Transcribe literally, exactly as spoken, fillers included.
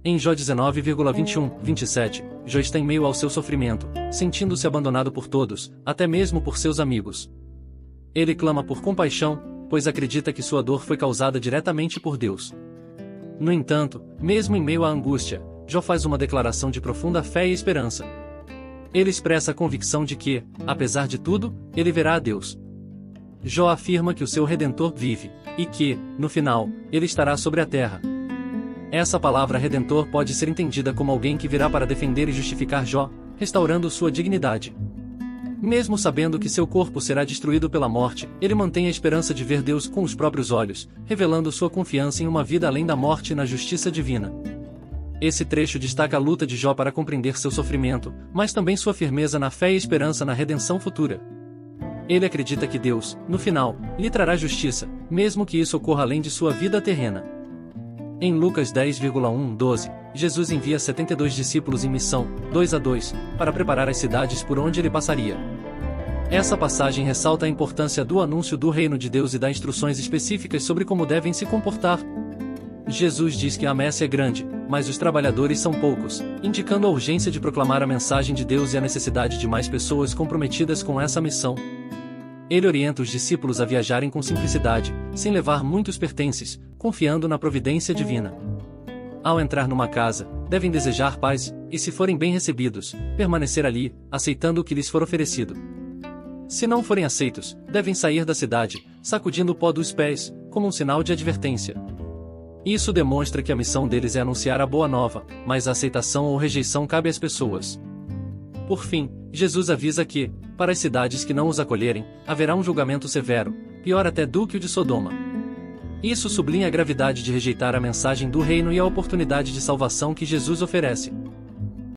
Em Jó dezenove, vinte e um, vinte e sete, Jó está em meio ao seu sofrimento, sentindo-se abandonado por todos, até mesmo por seus amigos. Ele clama por compaixão, pois acredita que sua dor foi causada diretamente por Deus. No entanto, mesmo em meio à angústia, Jó faz uma declaração de profunda fé e esperança. Ele expressa a convicção de que, apesar de tudo, ele verá a Deus. Jó afirma que o seu Redentor vive, e que, no final, ele estará sobre a terra. Essa palavra Redentor pode ser entendida como alguém que virá para defender e justificar Jó, restaurando sua dignidade. Mesmo sabendo que seu corpo será destruído pela morte, ele mantém a esperança de ver Deus com os próprios olhos, revelando sua confiança em uma vida além da morte e na justiça divina. Esse trecho destaca a luta de Jó para compreender seu sofrimento, mas também sua firmeza na fé e esperança na redenção futura. Ele acredita que Deus, no final, lhe trará justiça, mesmo que isso ocorra além de sua vida terrena. Em Lucas dez, um, doze, Jesus envia setenta e dois discípulos em missão, dois a dois, para preparar as cidades por onde ele passaria. Essa passagem ressalta a importância do anúncio do reino de Deus e dá instruções específicas sobre como devem se comportar. Jesus diz que a messe é grande, mas os trabalhadores são poucos, indicando a urgência de proclamar a mensagem de Deus e a necessidade de mais pessoas comprometidas com essa missão. Ele orienta os discípulos a viajarem com simplicidade, sem levar muitos pertences, confiando na providência divina. Ao entrar numa casa, devem desejar paz, e se forem bem recebidos, permanecer ali, aceitando o que lhes for oferecido. Se não forem aceitos, devem sair da cidade, sacudindo o pó dos pés, como um sinal de advertência. Isso demonstra que a missão deles é anunciar a boa nova, mas a aceitação ou rejeição cabe às pessoas. Por fim, Jesus avisa que, para as cidades que não os acolherem, haverá um julgamento severo, pior até do que o de Sodoma. Isso sublinha a gravidade de rejeitar a mensagem do reino e a oportunidade de salvação que Jesus oferece.